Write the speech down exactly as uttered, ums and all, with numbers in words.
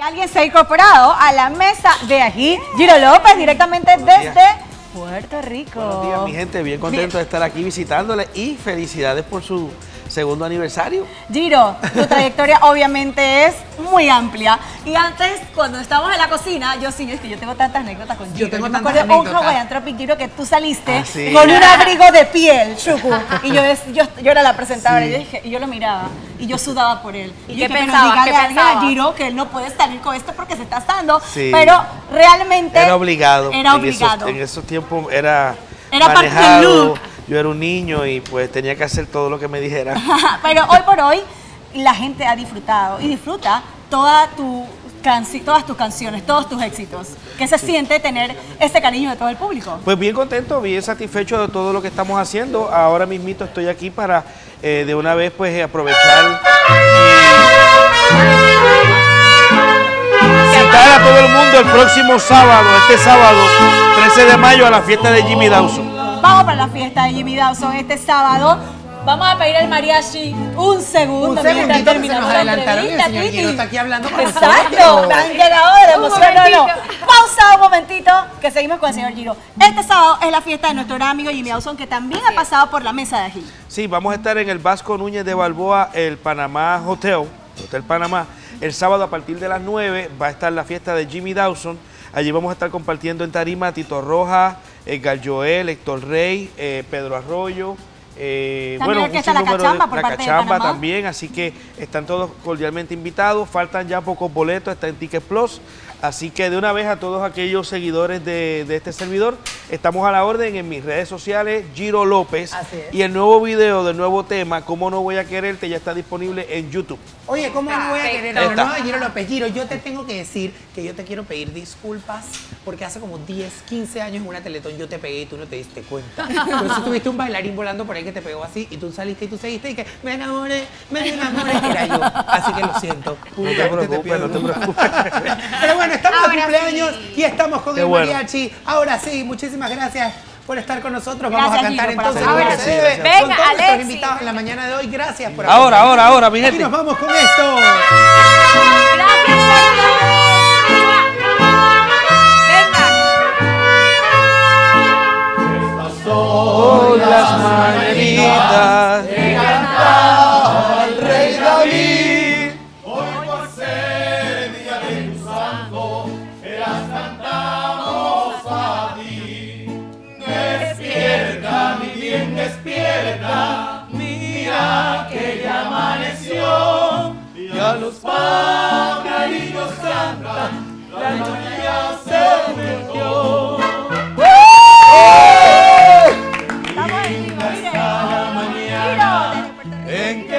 Alguien se ha incorporado a la mesa de aquí, Giro López, directamente desde Puerto Rico. Buenos días, mi gente, bien contento de estar aquí visitándoles y felicidades por su segundo aniversario. Giro, tu trayectoria obviamente es muy amplia. Y antes, cuando estábamos en la cocina, yo sí, es que yo tengo tantas anécdotas con Giro. Yo tengo yo tantas me acuerdo anécdotas. un Hawaiian Tropic, Giro, que tú saliste Ah, ¿sí? con un abrigo de piel, Chucu. Y yo, es- yo, yo era la presentadora, Sí. y, yo dije, y yo lo miraba, y yo sudaba por él. ¿Y Y qué yo dije, pero pensabas? dígale ¿Qué a alguien a pensabas? Giro que él no puede salir con esto porque se está asando. Sí. Pero realmente Era obligado. Era en obligado. Esos, en esos tiempos era, Era parte del manejado. look. Yo era un niño y pues tenía que hacer todo lo que me dijeran. Pero hoy por hoy la gente ha disfrutado y disfruta toda tu canci- todas tus canciones, todos tus éxitos. ¿Qué se siente tener ese cariño de todo el público? Pues bien contento, bien satisfecho de todo lo que estamos haciendo. Ahora mismito estoy aquí para eh, de una vez pues aprovechar y citar a todo el mundo el próximo sábado, este sábado, trece de mayo, a la fiesta de Jimmy Dawson. Vamos para la fiesta de Jimmy Dawson este sábado. Vamos a pedir al mariachi un segundo. Un segundito que se terminamos nos la adelantaron y el entrevista, señor Titi. Giro está aquí hablando con Exacto, nosotros. me han llegado de Un emoción. No, no. momentito. Pausa un momentito, que seguimos con el señor Giro. Este sábado es la fiesta de nuestro gran amigo Jimmy Dawson, que también ha pasado por la mesa de aquí. Sí, vamos a estar en el Vasco Núñez de Balboa, el Panamá Hotel, Hotel Panamá. El sábado a partir de las nueve va a estar la fiesta de Jimmy Dawson. Allí vamos a estar compartiendo en tarima a Tito Rojas, Edgar Joel, Héctor Rey, eh, Pedro Arroyo. Eh, También bueno, orquesta un La sinnúmero Cachamba de- por La parte de Cachamba Panamá. también, así que están todos cordialmente invitados. Faltan ya pocos boletos, está en Ticket Plus. Así que de una vez a todos aquellos seguidores de, de este servidor, estamos a la orden en mis redes sociales, Giro López. Así es. Y el nuevo video del nuevo tema, Cómo no voy a quererte, ya está disponible en YouTube. Oye, ¿cómo no voy a querer a Ahí lo está. nuevo de Giro López? Giro, yo te tengo que decir que yo te quiero pedir disculpas porque hace como diez, quince años en una Teletón yo te pegué y tú no te diste cuenta. Pero si tuviste un bailarín volando por ahí que te pegó así y tú saliste y tú seguiste y que me enamoré, me enamoré, era yo. Así que lo siento. No te preocupes, no te preocupes. Pero bueno, estamos de Ahora cumpleaños sí. y estamos con Qué el bueno. mariachi. Ahora sí, muchísimas gracias por estar con nosotros. Gracias, Vamos a cantar Giro, por entonces. hacerlo. como Seguro que se sí, debe, gracias. con Venga, todos nuestros Alexis. invitados en la mañana de hoy. Gracias por Ahora, acompañarnos. ahora, ahora, mi Y gente. nos vamos con esto. Gracias, Venga. Son las mañanitas que cantaba el rey David. Hoy por ser día de tu santo, te las cantamos a ti. Despierta, mi bien, despierta, mira que ya amaneció. Ya los pajarillos cantan, la noche ya se metió. Estamos en vivo, Linda miren. está la Giro, mañana desde Puerto Rico. en que